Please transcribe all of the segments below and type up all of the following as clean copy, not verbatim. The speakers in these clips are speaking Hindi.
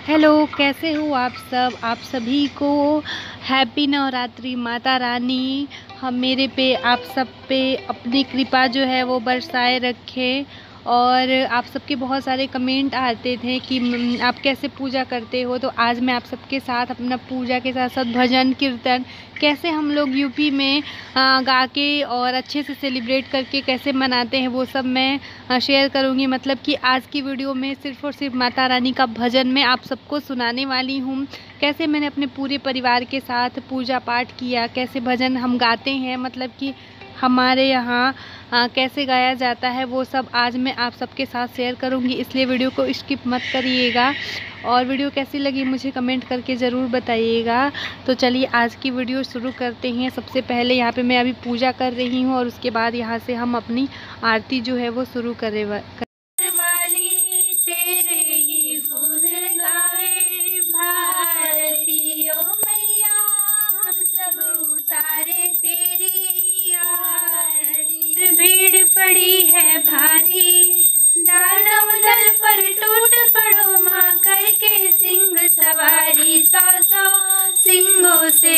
हेलो, कैसे हो आप सब? आप सभी को हैप्पी नवरात्रि। माता रानी हम मेरे पे आप सब पे अपनी कृपा जो है वो बरसाए रखे। और आप सबके बहुत सारे कमेंट आते थे कि आप कैसे पूजा करते हो, तो आज मैं आप सबके साथ अपना पूजा के साथ साथ भजन कीर्तन कैसे हम लोग यूपी में गा के और अच्छे से सेलिब्रेट करके कैसे मनाते हैं वो सब मैं शेयर करूंगी। मतलब कि आज की वीडियो में सिर्फ़ और सिर्फ माता रानी का भजन मैं आप सबको सुनाने वाली हूँ। कैसे मैंने अपने पूरे परिवार के साथ पूजा पाठ किया, कैसे भजन हम गाते हैं, मतलब कि हमारे यहाँ कैसे गाया जाता है, वो सब आज मैं आप सबके साथ शेयर करूंगी। इसलिए वीडियो को स्किप मत करिएगा। और वीडियो कैसी लगी मुझे कमेंट करके ज़रूर बताइएगा। तो चलिए आज की वीडियो शुरू करते हैं। सबसे पहले यहाँ पे मैं अभी पूजा कर रही हूँ और उसके बाद यहाँ से हम अपनी आरती जो है वो शुरू करें। वाली तेरे ही गुण गावे भारती ओ मैया, हम सब उतारे तेरी आरती। भीड़ पड़ी है भारी, दानव दल पर टूट पड़ो माँ, करके सिंह सवारी। 100 सिंहों से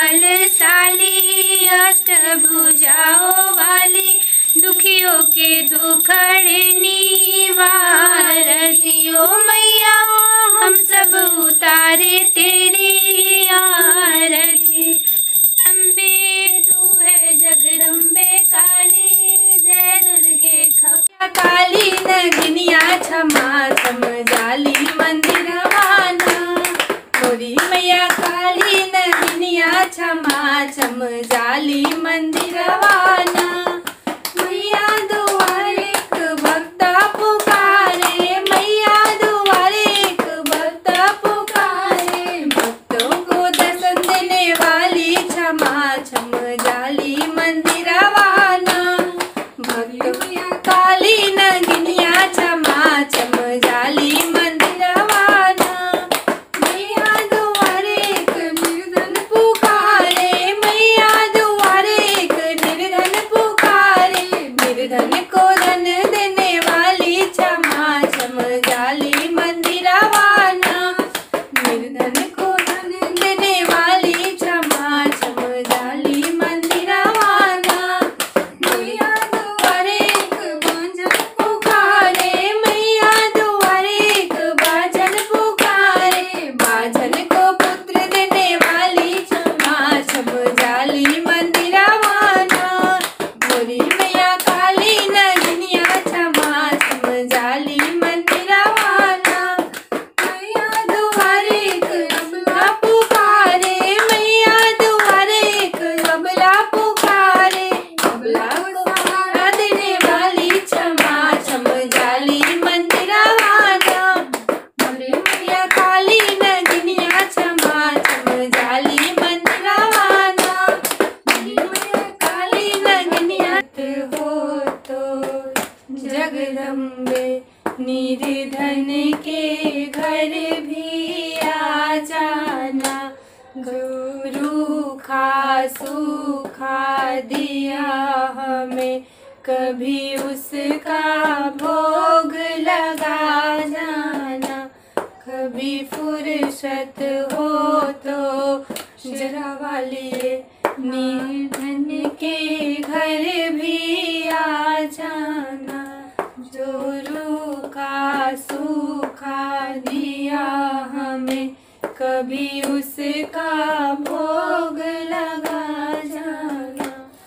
बलशाली, अष्टभुजाओं वाली, दुखियों के दुखड़नी वारती ओ मैया, हम सब उतारे तेरी आरती। अम्बे तू है जगदम्बे काली, जय दुर्गे खप्या काली, नगनिया क्षमा छम जाली मंदिरवाना। मोरी मैया काली नगनिया क्षमा छम जाली मंदिरवाना। मैया दुआरे एक भक्ता पुकारे, मैया दुआरे एक भक्ता पुकारे, भक्तों को दर्शन देने वाली क्षमा छम जाली मंदिरवाना। भक्तिया काली नगनिया क्षमा छम जाली मंदिरवाना। मैया दुआरे एक निर्धन पुकारे, मैया दुआरे एक निर्धन पुकारे, निर्धन को धन देने वाली क्षमा छम जाली मंदिरवाना। निर्धन को धन देने वाली क्षमा छम जाली मंदिरवाना। मैया दुआरे एक बांझन पुकारे, मैया दुआरे एक बांझन पुकारे, बांझन को पुत्र देने वाली क्षमा छम जाली मंदिरवाना। मोरी मैया काली नगनिया क्षमा छम जाली मंदिरवाना। मैया दुआरे एक अबला पुकारे, मैया दुआरे एक अबला पुकारे, अबला को सहारा देने वाली क्षमा छम जाली मंदिरवाना। मोरी मैया काली नगनिया क्षमा छम जाली मंदिरवाना। मोरी मैया काली नगनिया हो तो जगदम्बे, निर्धन के घर भी आ जाना। गुरु खा सूखा दिया हमें, कभी उसका भोग लगा जाना। कभी फुर्सत हो तो जरा वाली, निर्धन के घर भी आ जाना। जो रूखा सूखा दिया हमें, कभी उसका भोग लगा जाना।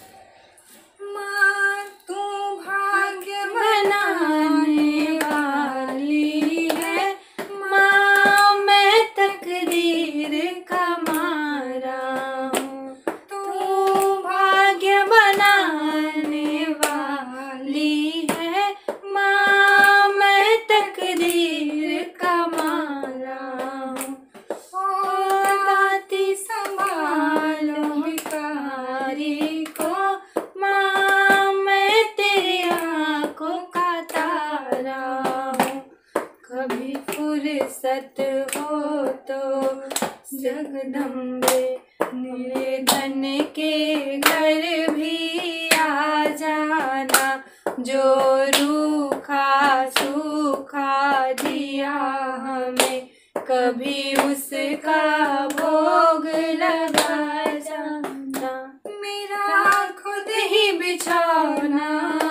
माँ तू भाग्य बनाने वाली है, माँ मैं तकदीर का मारा हूँ। तू भाग्य बनाने वाली है, माँ मैं तकदीर का मारा हूँ। ओ दाती संभालो भिखारी को, माँ मैं तेरी आँखों का तारा हूँ। कभी फुर्सत हो तो जगदम्बे, निर्धन के घर भी आ जाना। जो रूखा सूखा दिया हमें, कभी उसका भोग लगा जाना। मेरा खुद ही बिछौना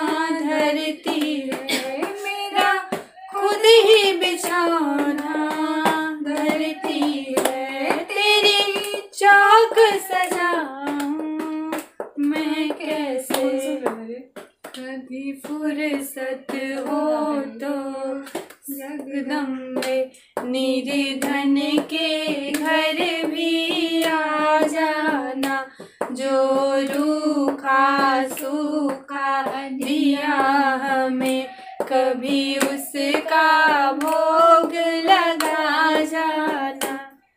धरती है, मेरा खुद ही बिछौना धरती है। तेरी चौक सजाऊं मैं कैसे, कभी फुर्सत हो तो जगदम्बे निर्धन के घर भी आ जाना। जो रूखा सूखा दिया हमें, कभी उसका भोग लगा जाना।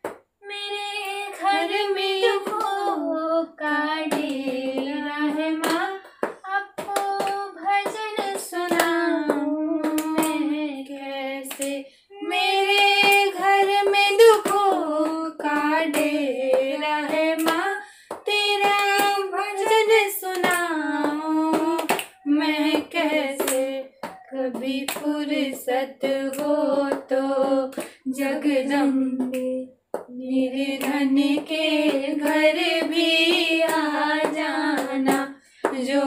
मेरे घर में दुखों का डेरा है माँ, आपको भजन सुनाऊं मैं कैसे। मेरे घर में दुखों का डेरा है माँ, तेरा भजन सुनाऊं मैं कैसे। कभी फुर्सत हो तो जगदम्बे निर्धन के घर भी आ जाना। जो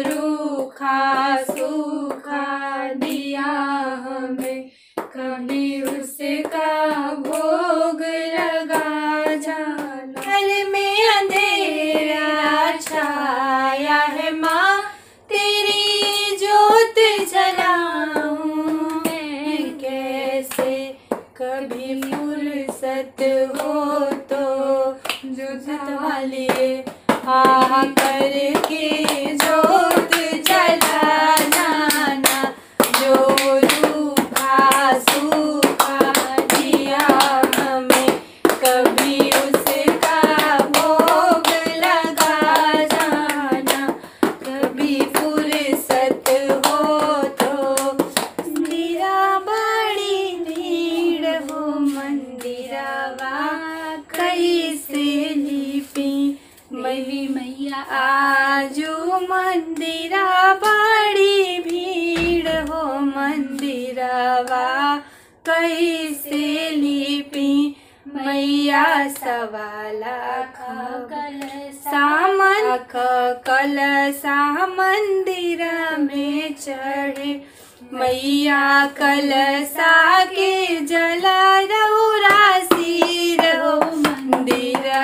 रूखा सूखा दिया हमें, कभी उसका भोग लगा जाना। घर में अंधेरा छाया है माँ, तेरी जोत जलाऊं मैं कैसे। कभी फुर्सत हो तो जोत वाले आ करके जोत जला जाना। जो रूखा सूखा दिया हमें, कभी उसका भोग लगा जाना। कभी फुर्सत हो तो मंदिरा बड़ी भीड़ हो, मंदिरावा कैसे लिपी मई मैया। आजू मंदिरा बड़ी भीड़ हो, मंदिरावा कैसे लिपी मैया। सवा लाख कलसा मंदिर में चढ़े मैया। कलसा के जला रौरा सिर हो, मंदिरा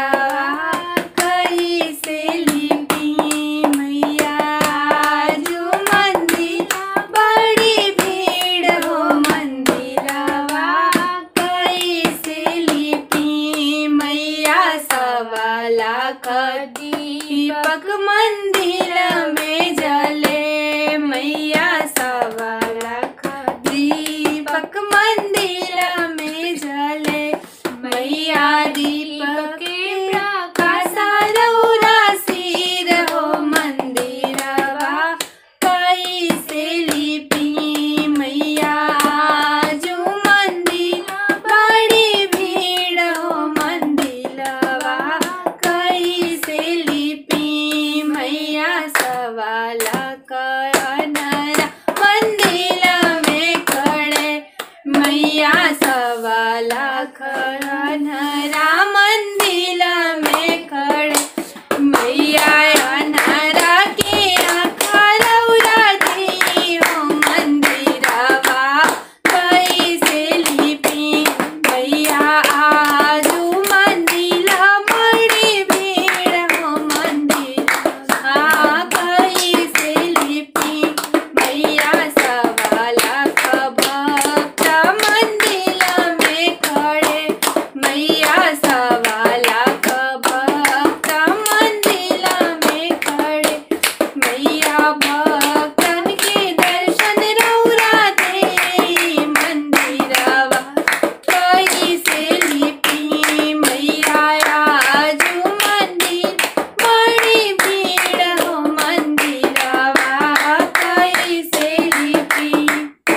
कैसे लिपी मैया। जो मंदिर बड़ी भीड़ हो, मंदिरवा कैसे लिपी मैया। सवा लाख दीपक मंदिर में जले मैया। सवा लाख दीपक मंदिर में जले मैया। दीपक के प्रकाश रौरा सिर हो, मंदिरवा कैसे लिपी मैया। जो मंदिर बड़ी भीड़ हो, मंदिरवा कैसे लिपी मैया। सवा लाख अनरा मंदिर में खड़े मैया। सवा लाख अनरा मंदिर में खड़े मैया। अनरा के आँखा रौरा दी हो, मंदिरवा कैसे लिपी मैया। आजू मंदिर बड़ी भीड़ हो, मंदिरवा कैसे लिपी मैया। सवा लाख भक्त मंदिर में खड़े मैया। सवा लाख भक्त मंदिर में खड़े मैया। भक्तन के दर्शन रौरा दे, मंदिरवा कैसे लिपी मैया। आजू मंदिर बड़ी भीड़ हो, मंदिरवा कैसे लिपी।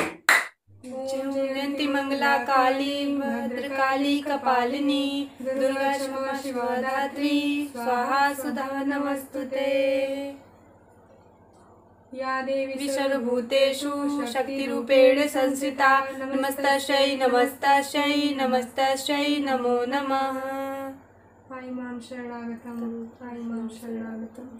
जयंती मंगला काली भद्रकाली कपालिनी, दुर्गा क्षमा शिवा धात्री, स्वाहा सुधा नमस्तुते। या देवी सर्वभूतेषु शक्तिरूपेण संस्थिता नमस्तस्यै नमस्तस्यै नमस्तस्यै नमो नमः। आई मां शरणागतम् आई मां शरणागतम्।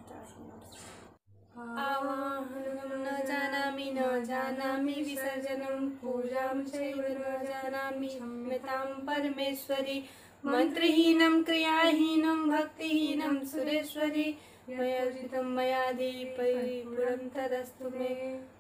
आवाहनं न जानामि विसर्जनं पूजां चैव न जानामि क्षम्यतां परमेश्वरी। मंत्रहीनं क्रियाहीनं भक्तिहीनं सुरेश्वरी। मया दीपैः पूर्णं तदस्तु मे।